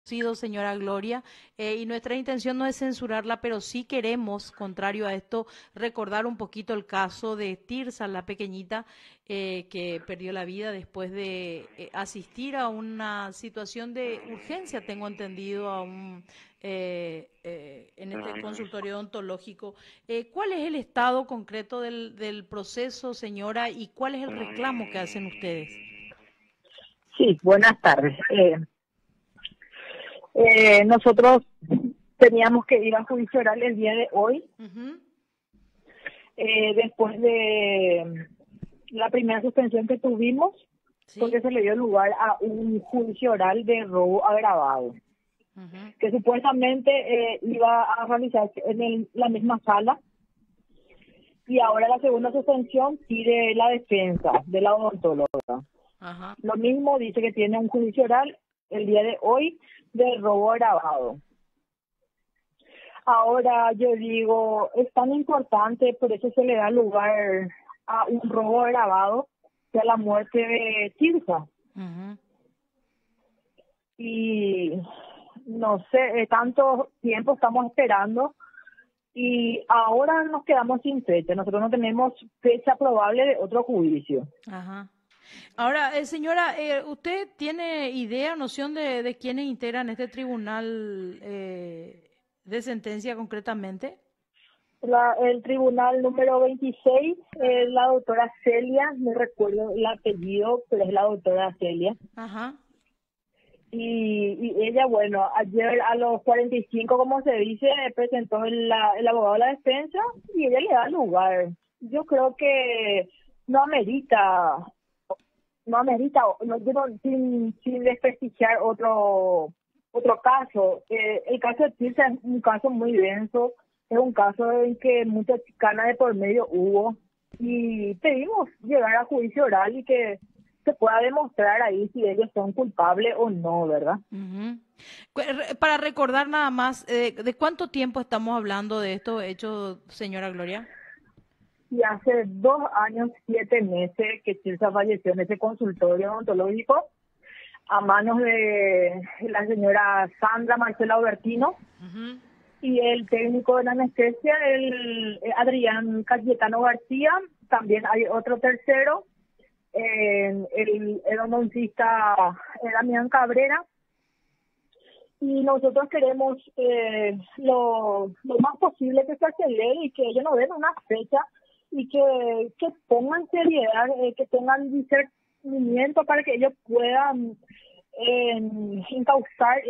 sido, señora Gloria, y nuestra intención no es censurarla, pero sí queremos, contrario a esto, recordar un poquito el caso de Tirsa, la pequeñita, que perdió la vida después de asistir a una situación de urgencia, tengo entendido, en este consultorio odontológico. ¿Cuál es el estado concreto del proceso, señora, y cuál es el reclamo que hacen ustedes? Sí, buenas tardes. Nosotros teníamos que ir a juicio oral el día de hoy, Ujú. después de la primera suspensión que tuvimos, Sí. porque se le dio lugar a un juicio oral de robo agravado, Ujú. que supuestamente iba a realizarse en la misma sala, y ahora la segunda suspensión pide la defensa de la odontóloga. Ajá. Lo mismo dice que tiene un juicio oral el día de hoy de robo agravado. Ahora yo digo, es tan importante, por eso se le da lugar a un robo agravado, que a la muerte de Tirsa. Ujú. Y no sé, tanto tiempo estamos esperando y ahora nos quedamos sin fecha. Nosotros no tenemos fecha probable de otro juicio. Ajá. Ahora, señora, ¿usted tiene idea, noción de quiénes integran este tribunal de sentencia concretamente? El tribunal número 26 es la doctora Celia, no recuerdo el apellido, pero es la doctora Celia. Ajá. Y ella, bueno, ayer a los 45, como se dice, presentó el abogado de la defensa y ella le da lugar. Yo creo que no amerita, yo sin desprestigiar otro caso. El caso de Tirsa es un caso muy denso, es un caso en que mucha chicana de por medio hubo y pedimos llegar a juicio oral y que se pueda demostrar ahí si ellos son culpables o no, ¿verdad? Ujú. Para recordar nada más, ¿de cuánto tiempo estamos hablando de estos hechos, señora Gloria? Y hace 2 años, 7 meses que Tirsa falleció en ese consultorio odontológico a manos de la señora Sandra Marcela Obertino Ujú. y el técnico de la anestesia, el Adrián Cayetano García. También hay otro tercero, el odontista Damián Cabrera. Y nosotros queremos lo más posible que se acelere y que ellos nos den una fecha y que pongan seriedad, que tengan discernimiento para que ellos puedan encauzar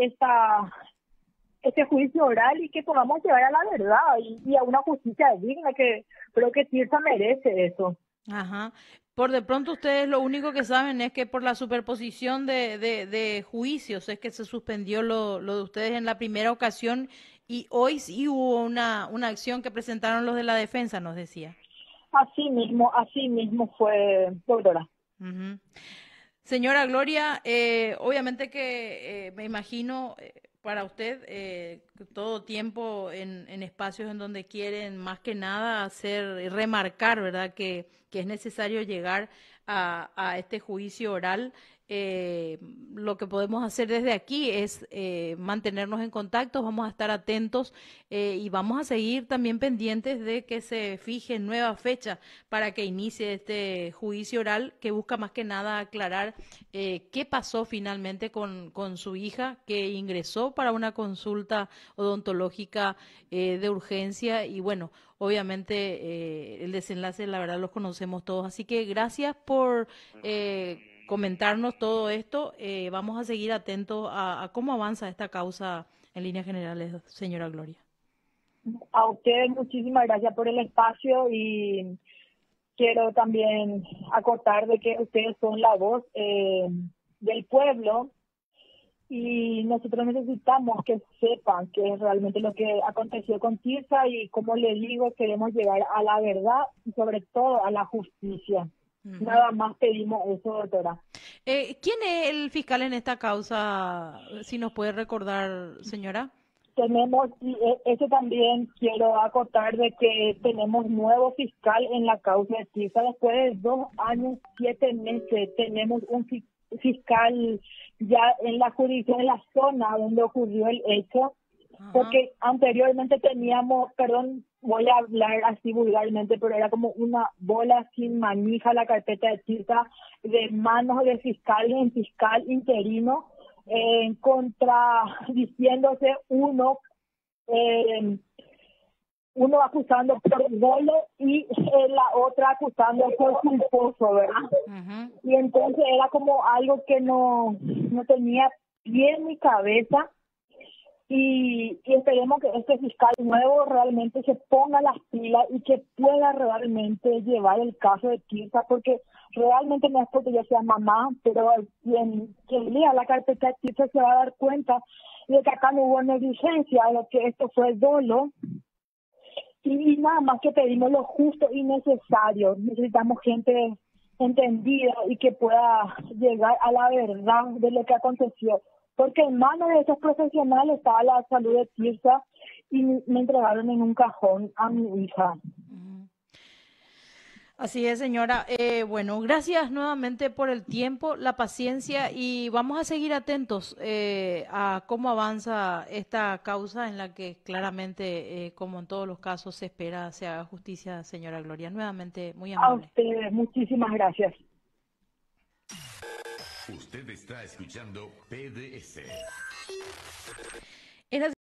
este juicio oral y que podamos llegar a la verdad y a una justicia digna, que creo que Tirsa merece eso. Ajá. Por de pronto ustedes lo único que saben es que por la superposición de juicios es que se suspendió lo de ustedes en la primera ocasión y hoy sí hubo una acción que presentaron los de la defensa, nos decía. Así mismo fue, doctora. Ujú. Señora Gloria, obviamente que me imagino para usted todo tiempo en espacios en donde quieren más que nada hacer remarcar, ¿verdad? Que es necesario llegar a este juicio oral. Eh, lo que podemos hacer desde aquí es mantenernos en contacto, vamos a estar atentos y vamos a seguir también pendientes de que se fije nueva fecha para que inicie este juicio oral que busca más que nada aclarar qué pasó finalmente con su hija que ingresó para una consulta odontológica de urgencia y bueno, obviamente el desenlace la verdad los conocemos todos, así que gracias por comentarnos todo esto, vamos a seguir atentos a cómo avanza esta causa en líneas generales, señora Gloria. A usted muchísimas gracias por el espacio y quiero también acotar de que ustedes son la voz del pueblo y nosotros necesitamos que sepan qué es realmente lo que aconteció con Tirsa y como le digo, queremos llegar a la verdad y sobre todo a la justicia. Ujú. Nada más pedimos eso, doctora. ¿Quién es el fiscal en esta causa? Si nos puede recordar, señora. Tenemos, y eso también quiero acotar de que tenemos nuevo fiscal en la causa de Tirsa. Después de 2 años, 7 meses, tenemos un fiscal fiscal ya en la jurisdicción, en la zona donde ocurrió el hecho, porque anteriormente teníamos, perdón, voy a hablar así vulgarmente, pero era como una bola sin manija la carpeta de Tirsa de manos de fiscal en fiscal interino, contradiciéndose uno acusando por dolo y la otra acusando por culposo, ¿verdad? Y entonces era como algo que no tenía pie ni cabeza. Y esperemos que este fiscal nuevo realmente se ponga las pilas y que pueda realmente llevar el caso de Tirsa, porque realmente no es porque yo sea mamá, pero quien lea la carpeta de Tirsa se va a dar cuenta de que acá no hubo negligencia, de que esto fue dolo. Y nada más que pedimos lo justo y necesario. Necesitamos gente entendida y que pueda llegar a la verdad de lo que aconteció. Porque en manos de esos profesionales estaba la salud de Tirsa y me entregaron en un cajón a mi hija. Así es, señora. Bueno, gracias nuevamente por el tiempo, la paciencia y vamos a seguir atentos a cómo avanza esta causa en la que claramente, como en todos los casos, se espera se haga justicia, señora Gloria. Nuevamente, muy A amable. ustedes, muchísimas gracias. Usted está escuchando PDS. En la